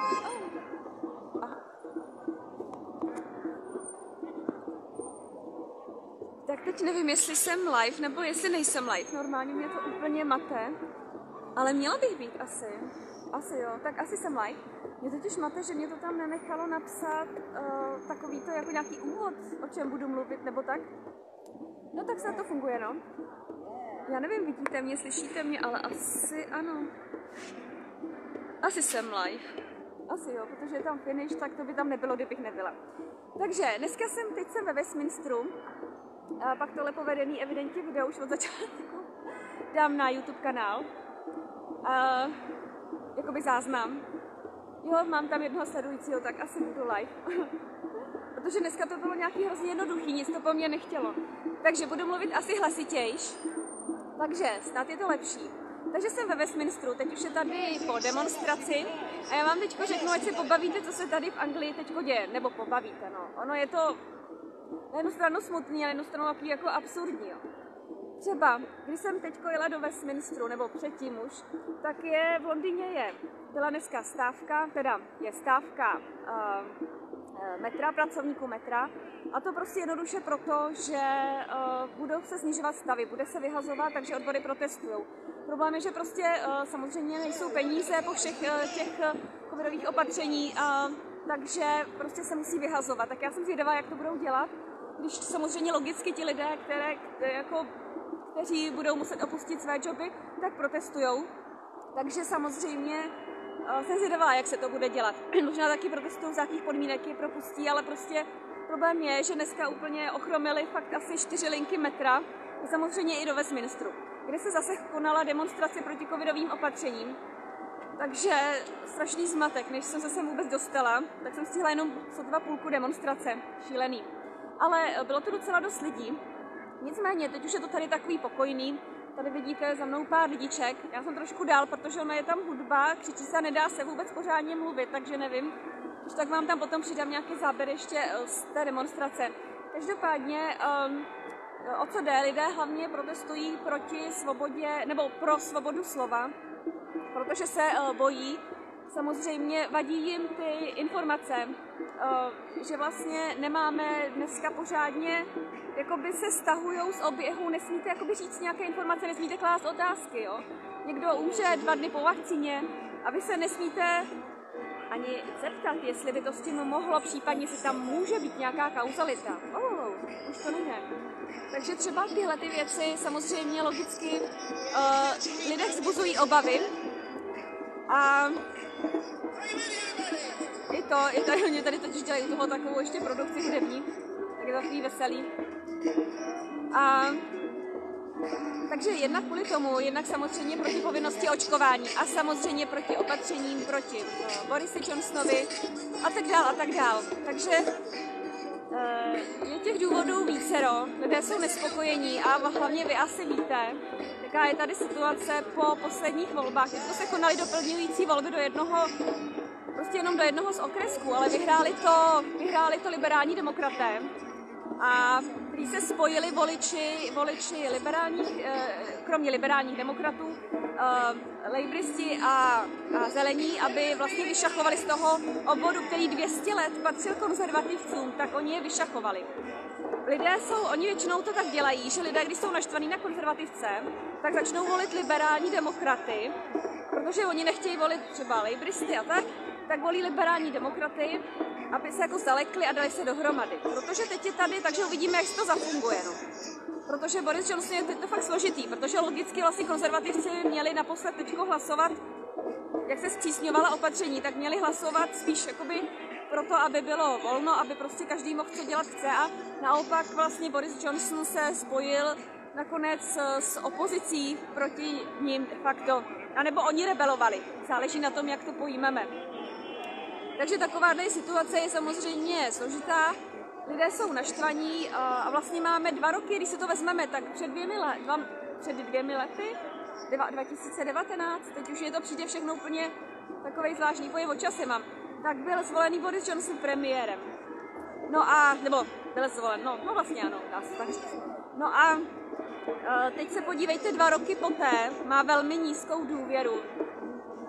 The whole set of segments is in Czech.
Tak teď nevím, jestli jsem live, nebo jestli nejsem live. Normálně mě to úplně mate. Ale měla bych být asi. Asi jo, tak asi jsem live. Mě totiž mate, že mě to tam nenechalo napsat takový to jako nějaký úvod, o čem budu mluvit, nebo tak. No tak snad to funguje, no. Já nevím, vidíte mě, slyšíte mě, ale asi ano. Asi jsem live. Asi jo, protože je tam finish, tak to by tam nebylo, kdybych nebyla. Takže dneska teď jsem ve Westminsteru. A pak tohle povedený evidentně video už od začátku dám na YouTube kanál. Jakoby záznam. Jo, mám tam jednoho sledujícího, tak asi budu live. Protože dneska to bylo nějaký hrozně jednoduchý, nic to po mně nechtělo. Takže budu mluvit asi hlasitějš. Takže snad je to lepší. Takže jsem ve Westminsteru, teď už je tady po demonstraci a já vám teďko řeknu, ať se pobavíte, co se tady v Anglii teďko děje. Nebo pobavíte, no. Ono je to na jednu stranu smutný, a na jednu stranu takový jako absurdní, jo. Třeba, když jsem teďko jela do Westminsteru, nebo předtím už, tak v Londýně byla dneska stávka, teda je stávka metra, pracovníků metra, a to prostě jednoduše proto, že budou se snižovat stavy, bude se vyhazovat, takže odbory protestují. Problém je, že prostě samozřejmě nejsou peníze po všech těch covidových opatření, takže prostě se musí vyhazovat. Tak já jsem zvědavá, jak to budou dělat, když samozřejmě logicky ti lidé, kteří budou muset opustit své joby, tak protestujou. Takže samozřejmě jsem zvědavá, jak se to bude dělat. Možná taky protestují, za jakých podmínek je propustí, ale prostě problém je, že dneska úplně ochromili fakt asi 4 linky metra, samozřejmě i do Westminsteru, kde se zase konala demonstrace proti covidovým opatřením. Takže strašný zmatek, než jsem se sem vůbec dostala, tak jsem stihla jenom sotva půlku demonstrace, šílený. Ale bylo to docela dost lidí. Nicméně, teď už je to tady takový pokojný. Tady vidíte za mnou pár lidiček. Já jsem trošku dál, protože ono je tam hudba, křičí se a nedá se vůbec pořádně mluvit, takže nevím. Když tak vám tam potom přidám nějaký záběr ještě z té demonstrace. Každopádně, o co jde? Lidé hlavně protestují proti svobodě, nebo pro svobodu slova, protože se bojí. Samozřejmě vadí jim ty informace, že vlastně nemáme dneska pořádně, jakoby se stahujou z oběhu, nesmíte jakoby říct nějaké informace, nesmíte klást otázky, jo. Někdo umře 2 dny po vakcíně a vy se nesmíte ani zeptat, jestli by to s tím mohlo, případně si tam může být nějaká kauzalita. Už to nejde. Takže třeba tyhle ty věci samozřejmě logicky lidé vzbuzují obavy. A oni tady totiž dělají u toho takovou ještě produkci hudební, tak je to takový veselý. Takže jednak kvůli tomu, jednak samozřejmě proti povinnosti očkování a samozřejmě proti opatřením proti Borisi Johnsonovi a tak dál. Takže je těch důvodů vícero, lidé jsou nespokojení a hlavně vy asi víte, jaká je tady situace po posledních volbách. Teď se konaly doplňující volby do jednoho, prostě jenom do jednoho z okresků, ale vyhráli to liberální demokraté. A když se spojili voliči liberálních, kromě liberálních demokratů, lejbristi a zelení, aby vlastně vyšachovali z toho obvodu, který 200 let patřil konzervativcům, tak oni je vyšachovali. Oni většinou to tak dělají, že lidé, když jsou naštvaní na konzervativce, tak začnou volit liberální demokraty, protože oni nechtějí volit třeba lejbristy a tak volí liberální demokraty, aby se jako zalekli a dali se dohromady. Protože teď je tady, takže uvidíme, jak to zafunguje. No. Protože Boris Johnson je to fakt složitý, protože logicky vlastně konzervativci měli naposled teďko hlasovat, jak se zpřísňovala opatření, tak měli hlasovat spíš jakoby proto, aby bylo volno, aby prostě každý mohl co dělat chce a naopak vlastně Boris Johnson se spojil nakonec s opozicí proti ním de facto. A nebo oni rebelovali, záleží na tom, jak to pojmeme. Takže takováhle situace je samozřejmě složitá, lidé jsou naštvaní a vlastně máme 2 roky, když se to vezmeme, tak před 2 lety, 2019, teď už je to přijde všechno úplně takovej zvláštní pojem o čase mám, tak byl zvolený Boris Johnson premiérem. Nebo byl zvolen, no vlastně ano, dá se tak říct. No a teď se podívejte, 2 roky poté má velmi nízkou důvěru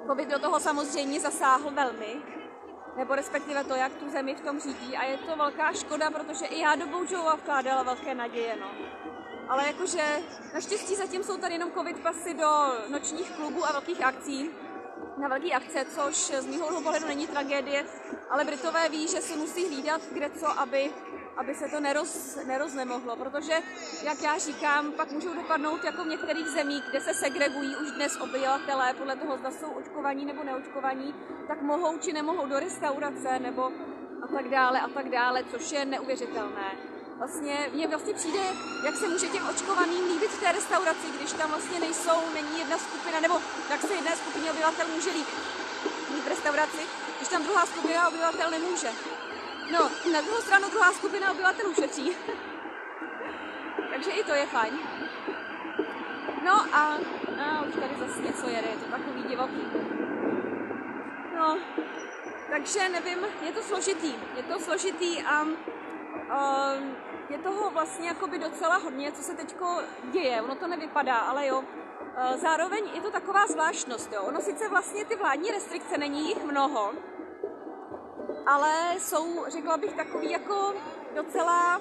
Covid do toho samozřejmě zasáhl velmi, nebo respektive to, jak tu zemi v tom řídí a je to velká škoda, protože i já do Bohužova vkládala velké naděje, no. Ale jakože naštěstí zatím jsou tady jenom covid pasy do nočních klubů a velkých akcí, na velké akce, což z mýho pohledu není tragédie, ale Britové ví, že si musí hlídat kde co, aby se to neroznemohlo, protože, jak já říkám, pak můžou dopadnout jako v některých zemích, kde se segregují už dnes obyvatelé podle toho, zda jsou očkovaní nebo neočkovaní, tak mohou či nemohou do restaurace nebo a tak dále, což je neuvěřitelné. Vlastně mně vlastně přijde, jak se může těm očkovaným líbit v té restauraci, když tam vlastně není jedna skupina, nebo jak se jedné skupině obyvatel může líbit v restauraci, když tam druhá skupina obyvatel nemůže. No, na druhou stranu druhá skupina obyvatel ušetří. Takže i to je fajn. No a už tady zase něco jede, je to takový divoký. No, takže nevím, je to složitý a je toho vlastně jakoby docela hodně, co se teďko děje, ono to nevypadá, ale jo. Zároveň je to taková zvláštnost, jo. Ono sice vlastně ty vládní restrikce, není jich mnoho, ale jsou, řekla bych, takový jako docela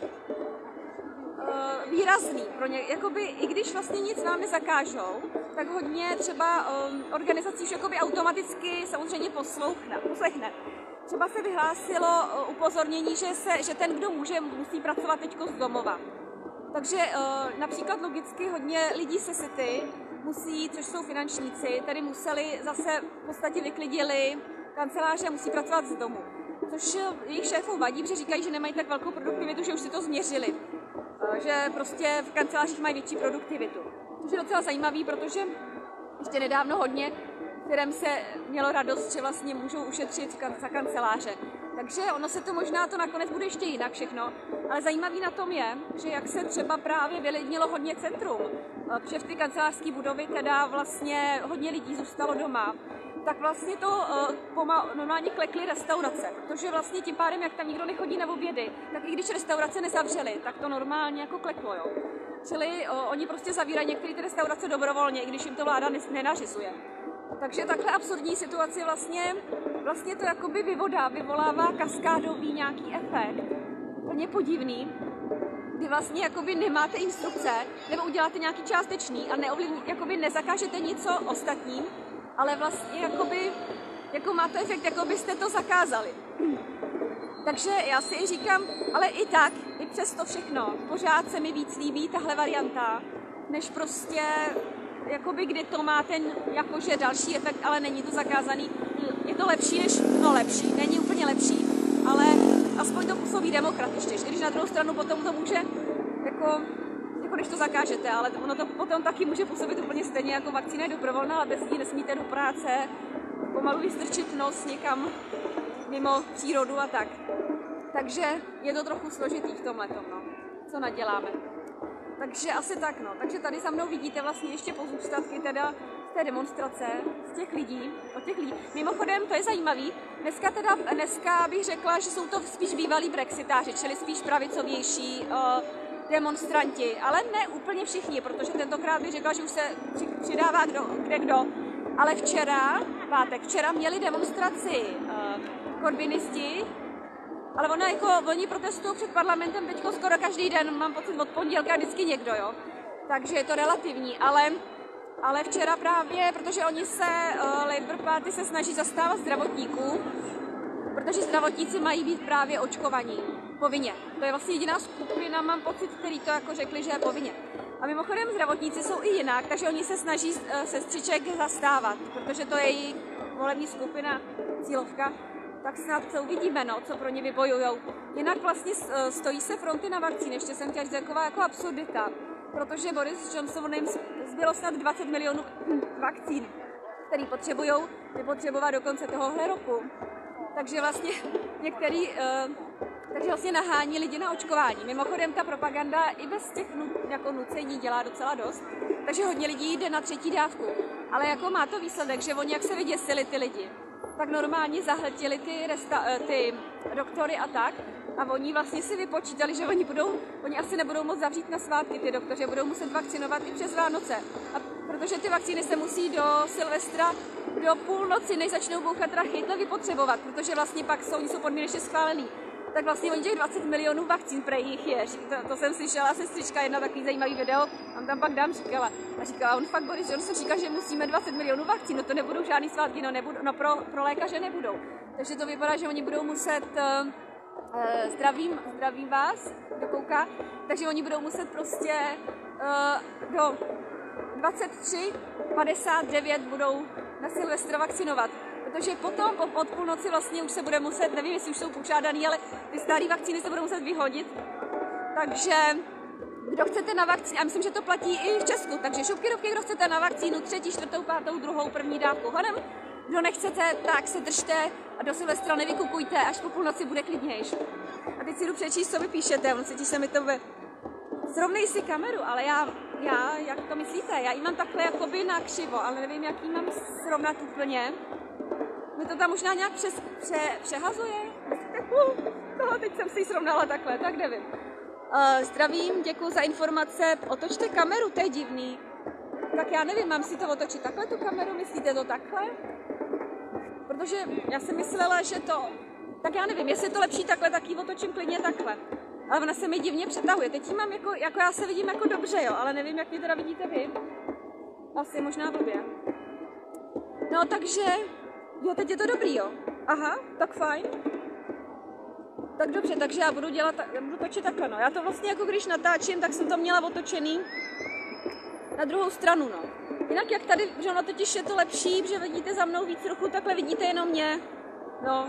výrazný pro ně, jakoby, i když vlastně nic vám nezakážou, tak hodně třeba organizací už jakoby automaticky samozřejmě poslechne. Třeba se vyhlásilo upozornění, že ten, kdo může, musí pracovat teďko z domova. Takže například logicky hodně lidí se City musí, což jsou finančníci, tady museli zase v podstatě vyklidili kanceláře a musí pracovat z domu. Což jejich šéfům vadí, protože říkají, že nemají tak velkou produktivitu, že už si to změřili. Že prostě v kancelářích mají větší produktivitu. Což je docela zajímavý, protože ještě nedávno hodně firem se mělo radost, že vlastně můžou ušetřit za kanceláře. Takže ono se to možná to nakonec bude ještě jinak všechno. Ale zajímavý na tom je, že jak se třeba právě vylidnilo hodně centrum, protože v ty kancelářské budovy teda vlastně hodně lidí zůstalo doma, tak vlastně to normálně klekly restaurace, protože vlastně tím pádem, jak tam nikdo nechodí na obědy, tak i když restaurace nezavřely, tak to normálně jako kleklo, jo. Čili oni prostě zavírají některé ty restaurace dobrovolně, i když jim to vláda nenařizuje. Takže takhle absurdní situaci vlastně to jakoby vyvolává kaskádový nějaký efekt, úplně podivný, kdy vlastně jakoby nemáte instrukce, nebo uděláte nějaký částečný a jakoby nezakážete něco ostatním, ale vlastně jako má to efekt, jako byste to zakázali. Takže já si i říkám, ale i tak, i přes to všechno, pořád se mi víc líbí tahle varianta, než prostě, jakoby kdy to má ten jakože další efekt, ale není to zakázaný. Je to lepší lepší, není úplně lepší, ale aspoň to působí demokratičtěji, když na druhou stranu potom to může, jako když to zakážete, ale ono to potom taky může působit úplně stejně, jako vakcína je dobrovolná, ale bez ní nesmíte do práce, pomalu vystrčit nos někam mimo přírodu a tak. Takže je to trochu složitý v tomhletom, no. Co naděláme. Takže asi tak, no. Takže tady za mnou vidíte vlastně ještě pozůstatky teda z té demonstrace, z těch lidí, od těch lidí. Mimochodem, to je zajímavý, dneska bych řekla, že jsou to spíš bývalí brexitáři, čili spíš pravicovější demonstranti, ale ne úplně všichni, protože tentokrát bych řekla, že už se přidává kdo. Ale včera měli demonstraci korbinisti, ale oni protestují před parlamentem teďko skoro každý den, mám pocit od pondělka vždycky někdo, jo. Takže je to relativní, ale včera právě, protože oni Labour Party se snaží zastávat zdravotníků, protože zdravotníci mají být právě očkovaní. Povinně. To je vlastně jediná skupina, mám pocit, který to jako řekli, že je povinně. A mimochodem zdravotníci jsou i jinak, takže oni se snaží sestřiček zastávat, protože to je jejich volební skupina, cílovka, tak snad co uvidíme, no, co pro ně vybojujou. Jinak vlastně stojí se fronty na vakcíny, ještě jsem chtěla říct taková jako absurdita, protože Boris Johnson jim zbylo snad 20 milionů vakcín, který vypotřebovat do konce tohohle roku. Takže vlastně takže vlastně nahání lidi na očkování. Mimochodem ta propaganda i bez těch jako nucení dělá docela dost, takže hodně lidí jde na 3. dávku. Ale jako má to výsledek, že oni jak se vyděsili ty lidi, tak normálně zahltili ty doktory a tak. A oni vlastně si vypočítali, že oni asi nebudou moc zavřít na svátky ty doktoři, budou muset vakcinovat i přes Vánoce. A protože ty vakcíny se musí do Silvestra, do půlnoci, než začnou bouchat rachy, vypotřebovat, protože vlastně pak oni jsou podmínečně schválený. Tak vlastně oni těch 20 milionů vakcín prej jich je. To jsem slyšela, sestřička, jedna takový zajímavý video, tam pak dám říkala. A říkala, on fakt Boris Johnson říká, že musíme 20 milionů vakcín, no to nebudou žádný svátky, no pro lékaře nebudou. Takže to vypadá, že oni budou muset, zdravím vás, kdo kouká, takže oni budou muset prostě do 23:59 budou na Silvestra vakcinovat. Protože potom od půlnoci vlastně už se bude muset, nevím, jestli už jsou požádaný, ale ty staré vakcíny se budou muset vyhodit. Takže kdo chcete na vakcínu, a myslím, že to platí i v Česku, takže šupky, kdo chcete na vakcínu 3., 4., 5., 2., první dávku honem, kdo nechcete, tak se držte a do Silvestra nevykupujte, až po půlnoci bude klidnější. A teď si jdu přečíst, co vy píšete, cítí se mi to Srovnej si kameru, ale já, jak to myslíte, já ji mám takhle jakoby na křivo, ale nevím, jak ji mám srovnat úplně. Mi to tam možná nějak přehazuje? Teď jsem si ji srovnala takhle, tak nevím. Zdravím, děkuji za informace. Otočte kameru, to je divný. Tak já nevím, mám si to otočit takhle, tu kameru, myslíte to takhle? Protože já jsem myslela, že to... Tak já nevím, jestli je to lepší takhle, tak ji otočím klidně takhle. Ale ona se mi divně přetahuje. Teď ji mám jako já se vidím jako dobře, jo, ale nevím, jak mě teda vidíte vy. Asi možná blbě. No takže... Jo, teď je to dobrý, jo. Aha, tak fajn. Tak dobře, takže já budu točit takhle, no. Já to vlastně jako když natáčím, tak jsem to měla otočený na druhou stranu, no. Jinak jak tady, že ono totiž je to lepší, že vidíte za mnou víc ruchu, takhle vidíte jenom mě. No.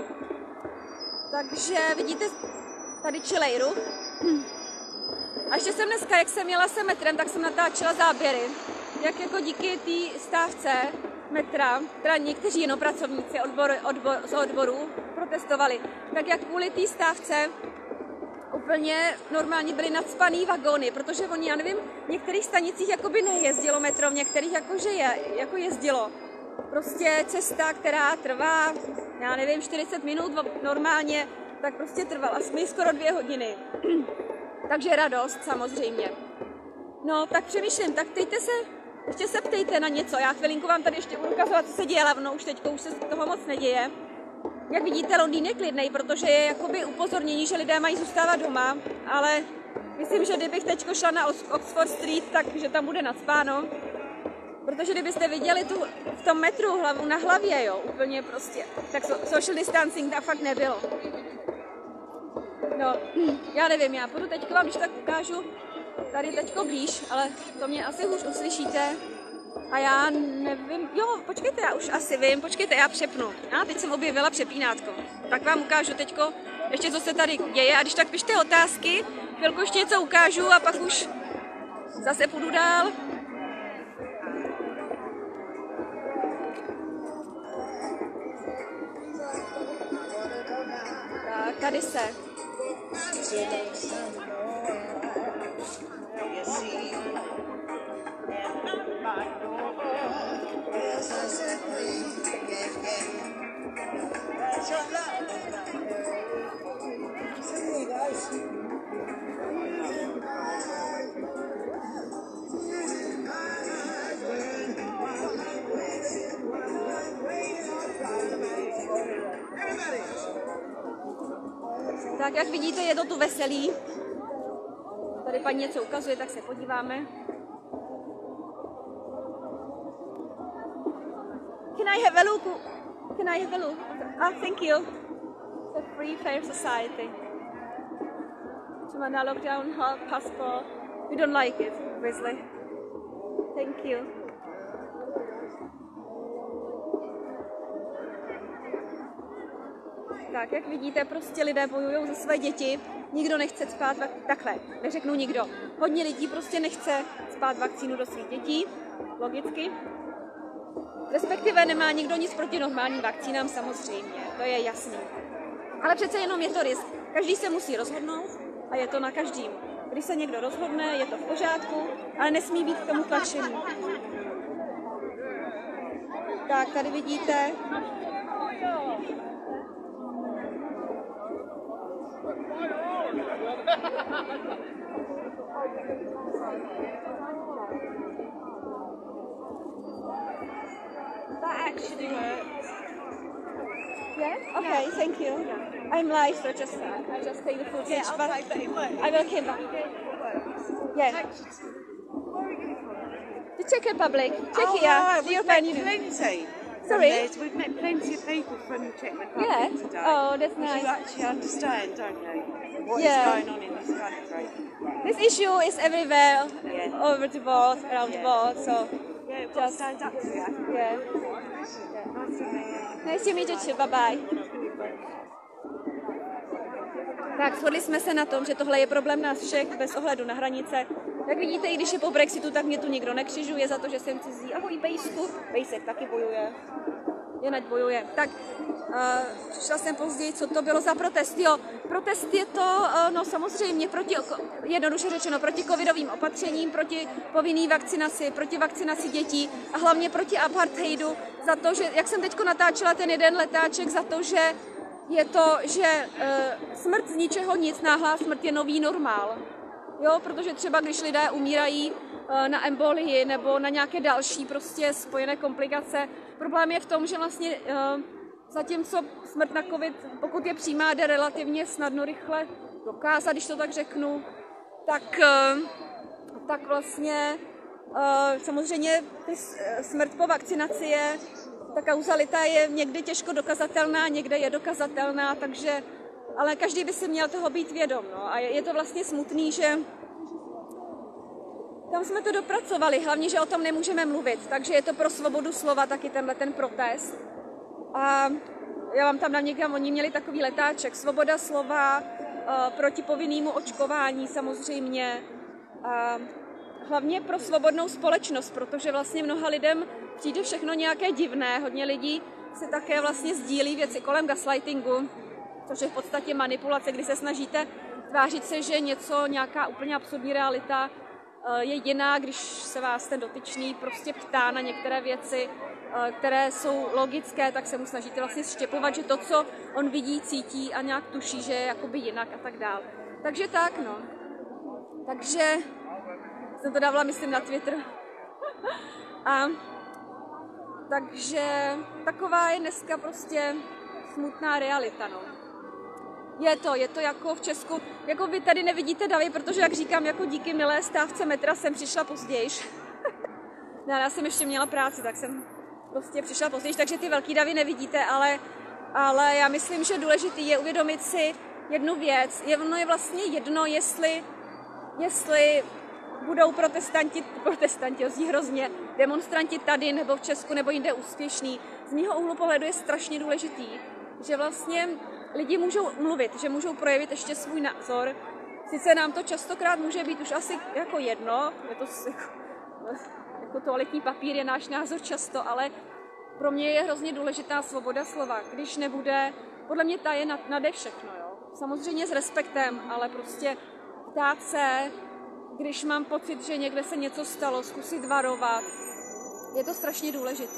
Takže vidíte tady čilej ruch. A ještě jsem dneska, jak jsem jela se metrem, tak jsem natáčela záběry. Jak jako díky té stávce metra, teda někteří jenom pracovníci z odboru protestovali, tak jak kvůli té stávce úplně normálně byly nacpaný vagóny, protože oni, já nevím, v některých stanicích jakoby nejezdilo metro, v některých jakože jako jezdilo. Prostě cesta, která trvá, já nevím, 40 minut normálně, tak prostě trvala skoro 2 hodiny. Takže radost samozřejmě. No, tak přemýšlím, tak ptejte se, ještě se ptejte na něco. Já chvilinku vám tady ještě budu ukazovat, co se děje, ale už teďko už se toho moc neděje. Jak vidíte, Londýn je klidnej, protože je jakoby upozornění, že lidé mají zůstávat doma, ale myslím, že kdybych teďko šla na Oxford Street, takže tam bude nacpáno. Protože kdybyste viděli v tom metru hlavu na hlavě, jo, úplně prostě, tak social distancing tam fakt nebylo. No, já nevím, já půjdu teďko vám, když tak ukážu tady teďko blíž, ale to mě asi hůř uslyšíte. A já nevím, jo, počkejte, já už asi vím, počkejte, já přepnu. Já teď jsem objevila přepínátko. Tak vám ukážu teďko ještě, co se tady děje. A když tak pište otázky, chvilku ještě něco ukážu a pak už zase půjdu dál. Tak, tady se. Tak jak vidíte, je to tu veselý. Tady paní něco ukazuje, tak se podíváme. Can I have a look? Can I have a look? Ah, thank you. The Free Fair Society. Chumana lockdown passport. We don't like it, obviously. Thank you. Tak, jak vidíte, prostě lidé bojují za své děti. Nikdo nechce spát takhle, neřeknu nikdo. Hodně lidí prostě nechce spát vakcínu do svých dětí, logicky. Respektive nemá nikdo nic proti normálním vakcínám, samozřejmě, to je jasný. Ale přece jenom je to risk. Každý se musí rozhodnout a je to na každým. Když se někdo rozhodne, je to v pořádku, ale nesmí být k tomu tlačený. Tak, tady vidíte. actually works. Yeah? Okay, thank you. I'm live, so I just take the footage. Yeah, I'll but take that it works. I will come back. Yeah. Where are you from? The Czech Republic. Oh, Czechia, right, the we've European met Union. plenty. Sorry? We've met plenty of people from the Czech Republic Yeah? today. Oh, that's Because nice. you actually understand, don't you, what is Yeah. going on in this country. This issue is everywhere, Yeah. over the world, around the Yeah. world, so Yeah, we've got to Just- stand up to it. yeah. Nice to meet you. Nice to meet you too, bye bye. Tak, shodli jsme se na tom, že tohle je problém nás všech, bez ohledu na hranice. Jak vidíte, i když je po Brexitu, tak mě tu nikdo nekřižuje za to, že jsem cizí. Ahoj, Bejsku. Bejsek taky bojuje. Jenať bojuje. Tak, přišla jsem později, co to bylo za protest. Jo, protest je to, no samozřejmě, jednoduše řečeno, proti covidovým opatřením, proti povinné vakcinaci, proti vakcinaci dětí a hlavně proti apartheidu. Za to, že, jak jsem teď natáčela ten jeden letáček, za to, že je to, že smrt z ničeho nic, náhlá smrt je nový normál. Jo, protože třeba když lidé umírají na embolii nebo na nějaké další prostě spojené komplikace, problém je v tom, že vlastně zatímco smrt na covid, pokud je přímá, jde relativně snadno, rychle dokázat, když to tak řeknu, tak vlastně samozřejmě smrt po vakcinaci je, ta kauzalita je někdy těžko dokazatelná, někde je dokazatelná, takže, ale každý by si měl toho být vědom. No. A je to vlastně smutný, že tam jsme to dopracovali, hlavně, že o tom nemůžeme mluvit, takže je to pro svobodu slova taky tenhle ten protest. A já vám tam dám někam, oni měli takový letáček, svoboda slova, proti povinnému očkování samozřejmě, a hlavně pro svobodnou společnost, protože vlastně mnoha lidem přijde všechno nějaké divné, hodně lidí se také vlastně sdílí věci kolem gaslightingu, což je v podstatě manipulace, kdy se snažíte tvářit se, že nějaká úplně absurdní realita je jiná, když se vás ten dotyčný prostě ptá na některé věci, které jsou logické, tak se mu snažíte vlastně štěpovat, že to, co on vidí, cítí a nějak tuší, že je jakoby jinak a tak dál. Takže tak, no. Takže jsem to dávala, myslím, na Twitter. A takže taková je dneska prostě smutná realita, no. Je to jako v Česku, jako vy tady nevidíte davy, protože jak říkám, jako díky milé stávce metra jsem přišla později. No, já jsem ještě měla práci, tak jsem prostě přišla později, takže ty velký davy nevidíte, ale já myslím, že důležitý je uvědomit si jednu věc. Ono je vlastně jedno, jestli budou protestanti, zní hrozně, demonstranti tady nebo v Česku nebo jinde úspěšní. Z mýho úhlu pohledu je strašně důležitý, že vlastně lidi můžou mluvit, že můžou projevit ještě svůj názor. Sice nám to častokrát může být už asi jako jedno, je to jako toaletní papír je náš názor často, ale pro mě je hrozně důležitá svoboda slova. Když nebude, podle mě ta je nade všechno, jo. Samozřejmě s respektem, ale prostě ptát se, když mám pocit, že někde se něco stalo, zkusit varovat, je to strašně důležitý.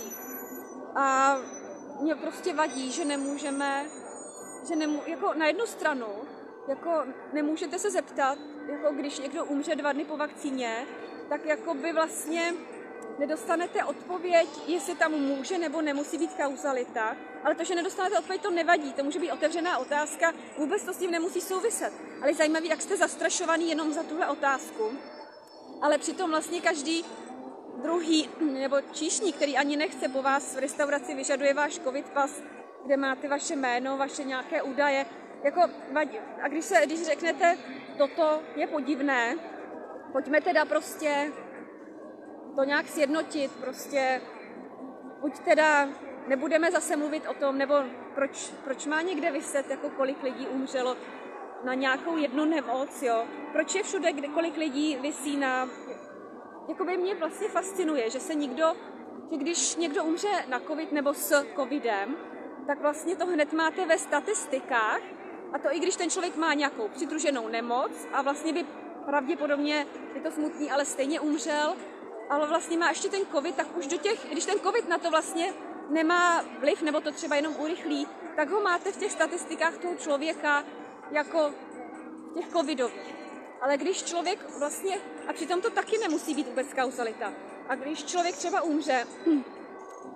A mě prostě vadí, že nemůžeme, jako na jednu stranu, jako nemůžete se zeptat, jako když někdo umře 2 dny po vakcíně, tak jako by vlastně nedostanete odpověď, jestli tam může nebo nemusí být kauzalita, ale to, že nedostanete odpověď, to nevadí, to může být otevřená otázka, vůbec to s tím nemusí souviset. Ale je zajímavé, jak jste zastrašovaný jenom za tuhle otázku, ale přitom vlastně každý druhý nebo číšník, který ani nechce po vás v restauraci, vyžaduje váš covid pas, kde máte vaše jméno, vaše nějaké údaje, jako vadí. A když řeknete, toto je podivné, pojďme teda prostě to nějak sjednotit, prostě buď teda nebudeme zase mluvit o tom, nebo proč má někde viset, jako kolik lidí umřelo na nějakou jednu nemoc, jo? Proč je všude, kolik lidí visí na... Jakoby mě vlastně fascinuje, že když někdo umře na covid nebo s covidem, tak vlastně to hned máte ve statistikách, a to i když ten člověk má nějakou přidruženou nemoc a vlastně by pravděpodobně, je to smutný, ale stejně umřel, ale vlastně má ještě ten covid, tak už když ten covid na to vlastně nemá vliv, nebo to třeba jenom urychlí, tak ho máte v těch statistikách toho člověka jako těch covidových. Ale když člověk vlastně, a přitom to taky nemusí být vůbec kauzalita, a když člověk třeba umře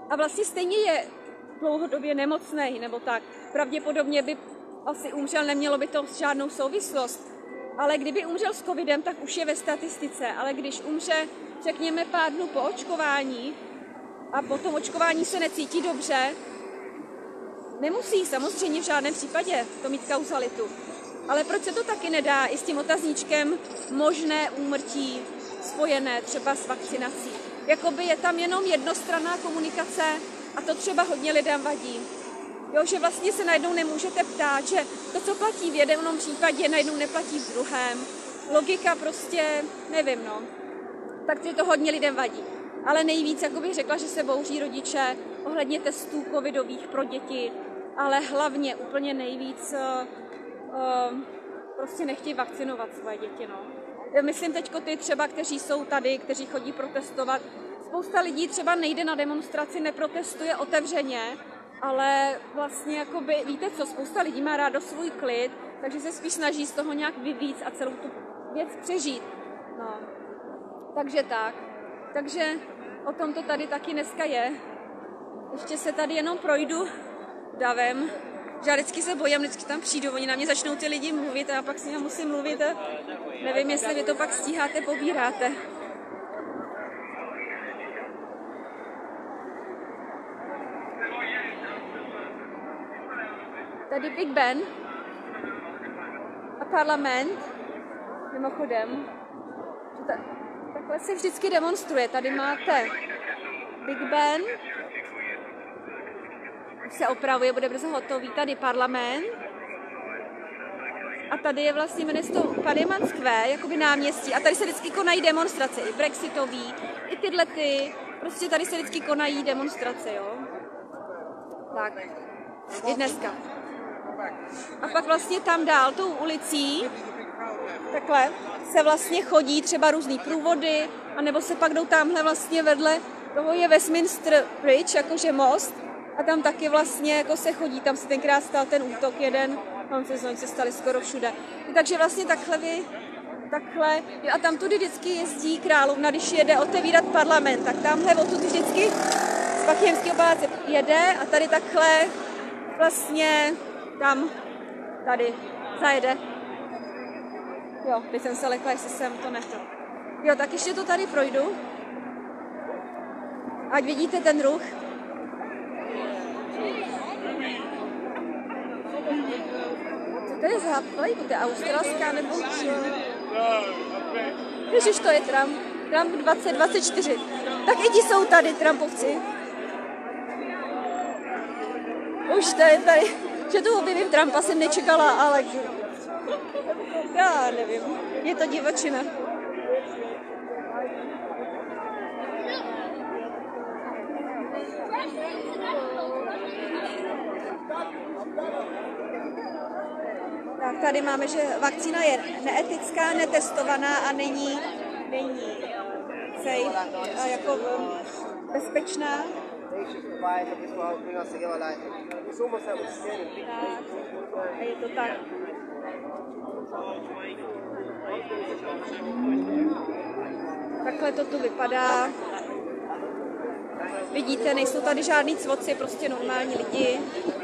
a vlastně stejně je dlouhodobě nemocnej nebo tak. Pravděpodobně by asi umřel, nemělo by to žádnou souvislost. Ale kdyby umřel s covidem, tak už je ve statistice. Ale když umře, řekněme, pár dnů po očkování a po tom očkování se necítí dobře, nemusí samozřejmě v žádném případě to mít kauzalitu. Ale proč se to taky nedá i s tím otazníčkem možné úmrtí spojené třeba s vakcinací? Jakoby je tam jenom jednostranná komunikace a to třeba hodně lidem vadí. Jo, že vlastně se najednou nemůžete ptát, že to, co platí v jednom případě, najednou neplatí v druhém. Logika prostě, nevím, no. Takže to hodně lidem vadí. Ale nejvíc, jako bych řekla, že se bouří rodiče ohledně testů covidových pro děti, ale hlavně úplně nejvíc prostě nechtějí vakcinovat svoje děti, no. Myslím teďko ty třeba, kteří jsou tady, kteří chodí protestovat. Spousta lidí třeba nejde na demonstraci, neprotestuje otevřeně, ale vlastně jakoby, víte co, spousta lidí má rádo svůj klid, takže se spíš snaží z toho nějak vyvíjet a celou tu věc přežít. No. Takže tak. Takže o tom to tady taky dneska je. Ještě se tady jenom projdu davem. Že já vždycky se bojím, vždycky tam přijdu, oni na mě začnou ty lidi mluvit a já pak si já musím mluvit a nevím, jestli vy to pak stíháte, pobíráte. Tady Big Ben a parlament, mimochodem, takhle se vždycky demonstruje. Tady máte Big Ben, už se opravuje, bude brzo hotový, tady parlament a tady je vlastně město Parliament Square, jakoby náměstí a tady se vždycky konají demonstrace, i brexitový, i tyhle ty, prostě tady se vždycky konají demonstrace, jo. Tak, i dneska. A pak vlastně tam dál tou ulicí, takhle, se vlastně chodí třeba různý průvody, anebo se pak jdou tamhle vlastně vedle, toho je Westminster Bridge, jakože most, a tam taky vlastně jako se chodí, tam se tenkrát stal ten útok jeden, tam se stali skoro všude. Takže vlastně takhle, jo, a tam tudy vždycky jezdí královna, když jede otevírat parlament, tak tamhle odtud vždycky z Buckinghamského paláce jede a tady takhle vlastně tam, tady zajede. Jo, teď jsem se lekla, jestli jsem to nechtěl. Jo, tak ještě to tady projdu. Ať vidíte ten ruch. Co to je za vlajku? To je australská nebo co? Ježiš, to je Trump. Trump 2024. Tak i ti jsou tady, Trumpovci. Už to je tady. Že tu objevím Trumpa jsem nečekala, ale já nevím. Je to divočina. Tak tady máme, že vakcína je neetická, netestovaná a není safe, a jako bezpečná. A je to tak. Takhle to tu vypadá. Vidíte, nejsou tady žádný cvoci, prostě normální lidi.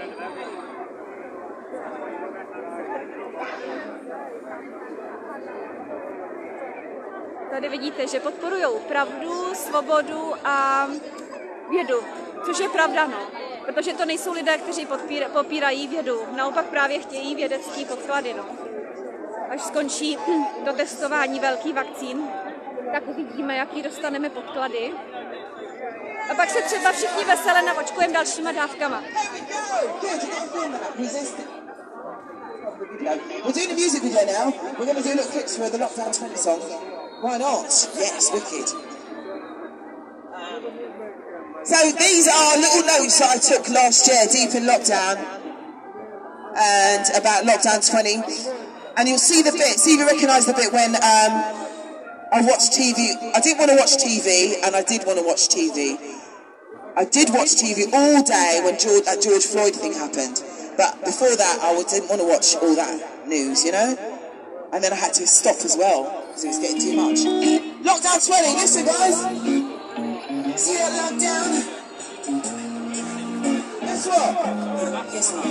Tady vidíte, že podporují pravdu, svobodu a vědu, což je pravda, no. Protože to nejsou lidé, kteří popírají vědu, naopak právě chtějí vědecký podklady, no. Až skončí to testování velkých vakcín, tak uvidíme, jaký dostaneme podklady. A pak se třeba všichni vesele navočkujeme dalšíma dávkama. We're doing a music video now. We're going to do little clips for the Lockdown 20 song. Why not? Yes, wicked. So these are little notes that I took last year, deep in lockdown, and about Lockdown 20. And you'll see the bit, see if you recognise the bit when I watched TV. I didn't want to watch TV, and I did want to watch TV. I did watch TV all day when that George Floyd thing happened. But before that, I didn't want to watch all that news, you know? And then I had to stop as well, because it was getting too much. Lockdown 20, listen guys! See that lockdown? Guess what? Guess what?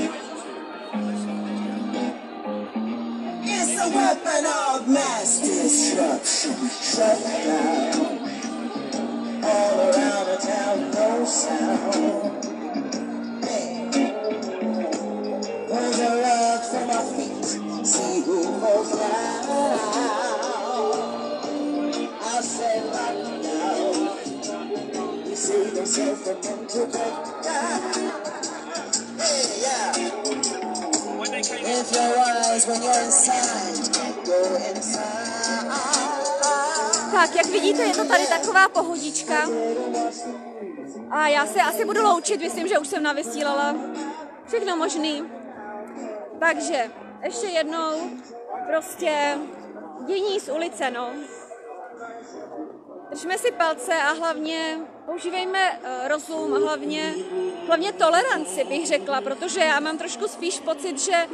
It's a weapon of mass destruction. Shut down. All around the town, no sound. Hey. There's a rug for my feet. See who falls down. I said lockdown. You see themselves from mental breakdown. Hey, yeah. If your eyes when you're inside, go inside. Tak, jak vidíte, je to tady taková pohodička. A já se asi budu loučit, myslím, že už jsem navysílala všechno možný. Takže ještě jednou, prostě dění z ulice, no. Držme si palce a hlavně používejme rozum a hlavně toleranci, bych řekla, protože já mám trošku spíš pocit, že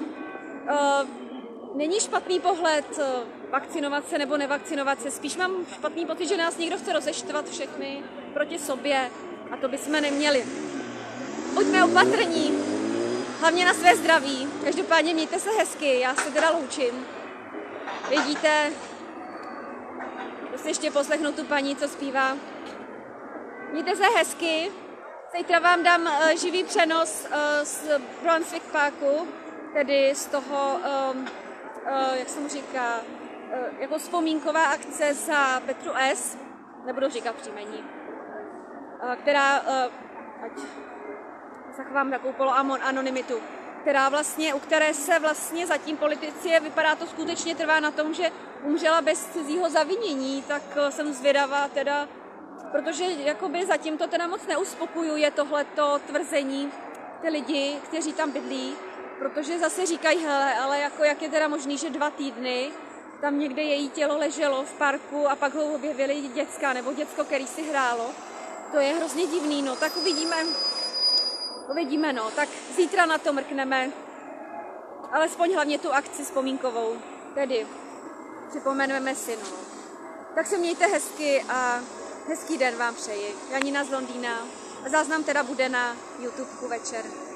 není špatný pohled vakcinovat se nebo nevakcinovat se. Spíš mám špatný pocit, že nás někdo chce rozeštvat všechny proti sobě a to bychom neměli. Buďme opatrní, hlavně na své zdraví. Každopádně mějte se hezky, já se teda loučím. Vidíte, si ještě poslechnu tu paní, co zpívá. Mějte se hezky. Zítra vám dám živý přenos z Brunswick Parku, tedy z toho, jak se mu říká, jako vzpomínková akce za Petru S., nebudu říkat příjmení, která, ať zachovám takovou poloanonymitu, u které se vlastně zatím politici, vypadá to skutečně trvá na tom, že umřela bez cizího zavinění, tak jsem zvědavá teda, protože jakoby zatím to teda moc neuspokojuje tohleto tvrzení ty lidi, kteří tam bydlí, protože zase říkají, hele, ale jako jak je teda možný, že 2 týdny tam někde její tělo leželo v parku a pak ho objevili děcka nebo děcko, který si hrálo. To je hrozně divný, no, tak uvidíme, no, tak zítra na to mrkneme, alespoň hlavně tu akci vzpomínkovou, tedy připomeneme si, no. Tak se mějte hezky a hezký den vám přeji. Janina z Londýna. Záznam teda bude na YouTubeku večer.